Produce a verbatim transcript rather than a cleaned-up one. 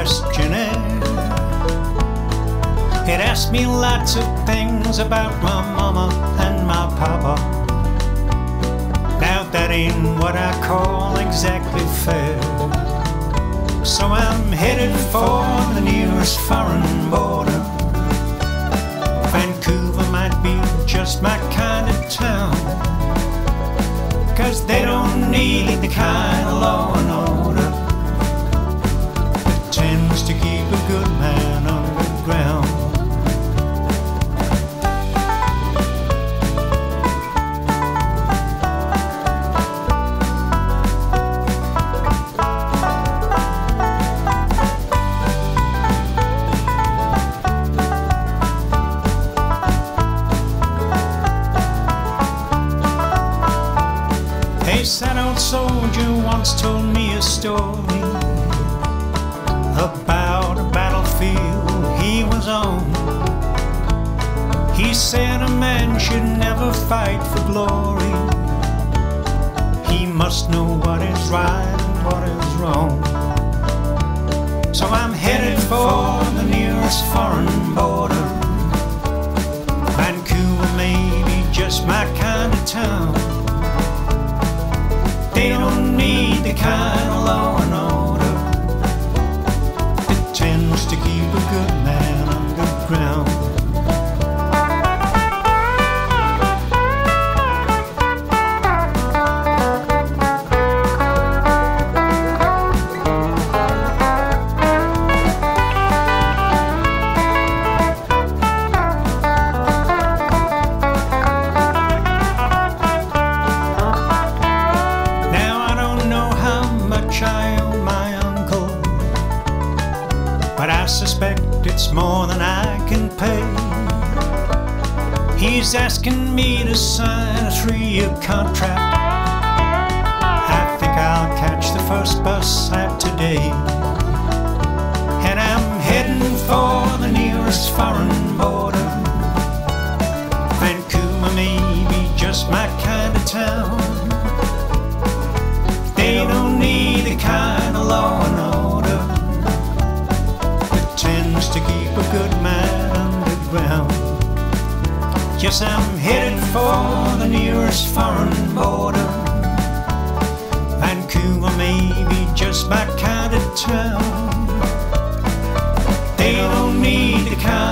questionnaire. It asked me lots of things about my mama and my papa. Now that ain't what I call exactly fair. So I'm headed for the nearest foreign border. Vancouver might be just my kind of town, 'cause they don't need the kind of law and order that tends to keep a good man underground. A sad old soldier once told me a story about a battlefield he was on. He said a man should never fight for glory. He must know what is right and what is wrong. So I'm headed for the nearest foreign border. Vancouver may be just my kind of town. They don't need the kind of law and order that tends to keep a good man underground. I owe my uncle, but I suspect it's more than I can pay. He's asking me to sign a three-year contract. I think I'll catch the first bus out today, and I'm heading for the nearest foreign border. Vancouver may be just my kind of town. They don't need the kind of law and order that tends to keep a good man underground. Yes, I'm headed for the nearest foreign border. Vancouver may be just my kind of town. They don't need the kind